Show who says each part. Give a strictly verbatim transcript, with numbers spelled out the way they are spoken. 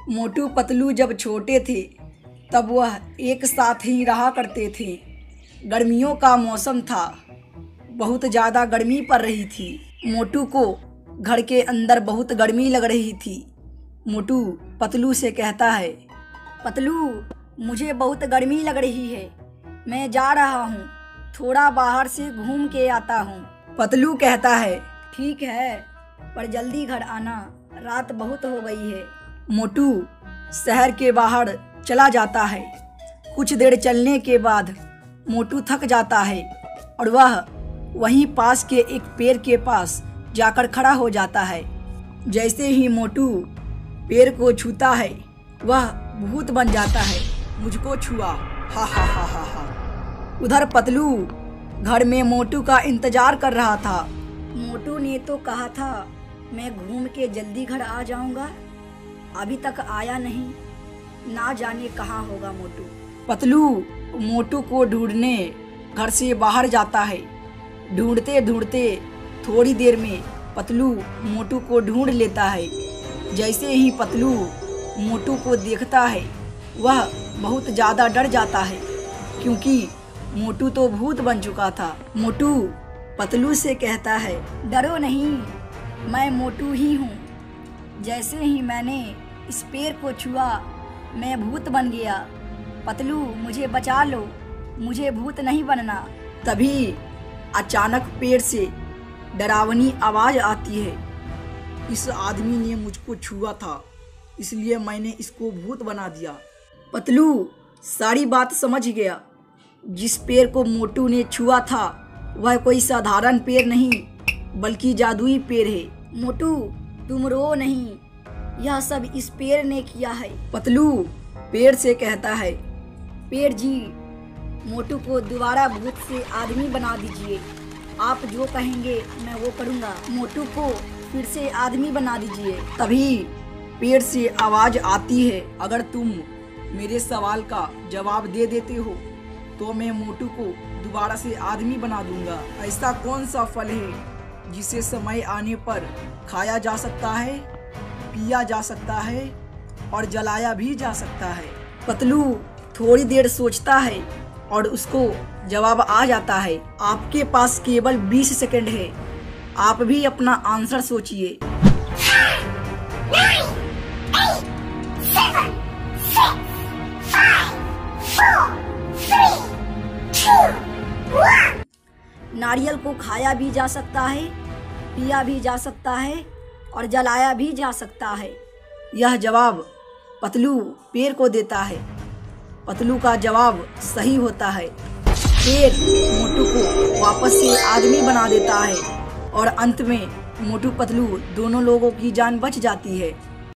Speaker 1: मोटू पतलू जब छोटे थे तब वह एक साथ ही रहा करते थे। गर्मियों का मौसम था, बहुत ज़्यादा गर्मी पड़ रही थी। मोटू को घर के अंदर बहुत गर्मी लग रही थी। मोटू पतलू से कहता है, पतलू मुझे बहुत गर्मी लग रही है, मैं जा रहा हूँ, थोड़ा बाहर से घूम के आता हूँ। पतलू कहता है, ठीक है, पर जल्दी घर आना, रात बहुत हो गई है। मोटू शहर के बाहर चला जाता है। कुछ देर चलने के बाद मोटू थक जाता है और वह वहीं पास के एक पेड़ के पास जाकर खड़ा हो जाता है। जैसे ही मोटू पेड़ को छूता है वह भूत बन जाता है। मुझको छुआ, हा हा हा हा हा। उधर पतलू घर में मोटू का इंतजार कर रहा था। मोटू ने तो कहा था मैं घूम के जल्दी घर आ जाऊंगा, अभी तक आया नहीं, ना जाने कहाँ होगा मोटू। पतलू मोटू को ढूंढने घर से बाहर जाता है। ढूंढते ढूंढते थोड़ी देर में पतलू मोटू को ढूंढ लेता है। जैसे ही पतलू मोटू को देखता है वह बहुत ज़्यादा डर जाता है, क्योंकि मोटू तो भूत बन चुका था। मोटू पतलू से कहता है, डरो नहीं, मैं मोटू ही हूँ। जैसे ही मैंने इस पेड़ को छुआ मैं भूत बन गया। पतलू मुझे बचा लो, मुझे भूत नहीं बनना। तभी अचानक पेड़ से डरावनी आवाज़ आती है, इस आदमी ने मुझको छुआ था, इसलिए मैंने इसको भूत बना दिया। पतलू सारी बात समझ गया। जिस पेड़ को मोटू ने छुआ था वह कोई साधारण पेड़ नहीं बल्कि जादुई पेड़ है। मोटू तुम रो नहीं, यह सब इस पेड़ ने किया है। पतलू पेड़ से कहता है, पेड़ जी मोटू को दोबारा भूत से आदमी बना दीजिए, आप जो कहेंगे मैं वो करूँगा। मोटू को फिर से आदमी बना दीजिए। तभी पेड़ से आवाज़ आती है, अगर तुम मेरे सवाल का जवाब दे देते हो तो मैं मोटू को दोबारा से आदमी बना दूंगा। ऐसा कौन सा फल है जिसे समय आने पर खाया जा सकता है, पिया जा सकता है और जलाया भी जा सकता है। पतलू थोड़ी देर सोचता है और उसको जवाब आ जाता है, आपके पास केवल बीस सेकंड है, आप भी अपना आंसर सोचिए। नारियल को खाया भी जा सकता है, पिया भी जा सकता है और जलाया भी जा सकता है। यह जवाब पतलू पेड़ को देता है। पतलू का जवाब सही होता है। पेड़ मोटू को वापस से आदमी बना देता है और अंत में मोटू पतलू दोनों लोगों की जान बच जाती है।